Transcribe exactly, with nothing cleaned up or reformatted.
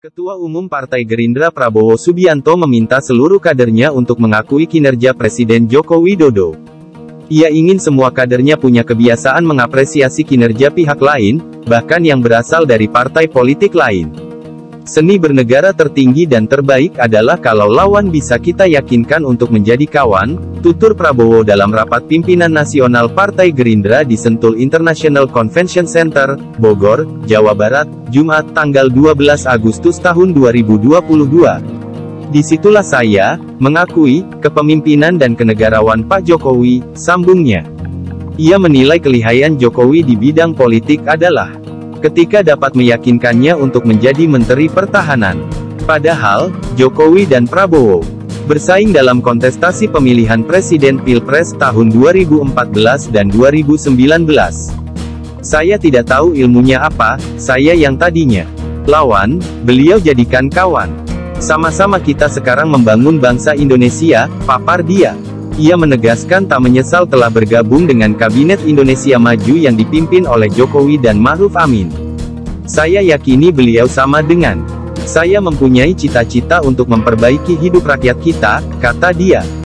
Ketua Umum Partai Gerindra Prabowo Subianto meminta seluruh kadernya untuk mengakui kinerja Presiden Joko Widodo. Ia ingin semua kadernya punya kebiasaan mengapresiasi kinerja pihak lain, bahkan yang berasal dari partai politik lain. Seni bernegara tertinggi dan terbaik adalah kalau lawan bisa kita yakinkan untuk menjadi kawan, tutur Prabowo dalam rapat pimpinan nasional Partai Gerindra di Sentul International Convention Center, Bogor, Jawa Barat, Jumat tanggal dua belas Agustus tahun dua ribu dua puluh dua. Disitulah saya mengakui kepemimpinan dan kenegarawan Pak Jokowi, sambungnya. Ia menilai kelihayan Jokowi di bidang politik adalah ketika dapat meyakinkannya untuk menjadi Menteri Pertahanan. Padahal, Jokowi dan Prabowo bersaing dalam kontestasi pemilihan Presiden Pilpres tahun dua ribu empat belas dan dua ribu sembilan belas. Saya tidak tahu ilmunya apa, saya yang tadinya lawan, beliau jadikan kawan. Sama-sama kita sekarang membangun bangsa Indonesia, papar dia. Ia menegaskan tak menyesal telah bergabung dengan Kabinet Indonesia Maju yang dipimpin oleh Jokowi dan Ma'ruf Amin. Saya yakini beliau sama dengan saya mempunyai cita-cita untuk memperbaiki hidup rakyat kita, kata dia.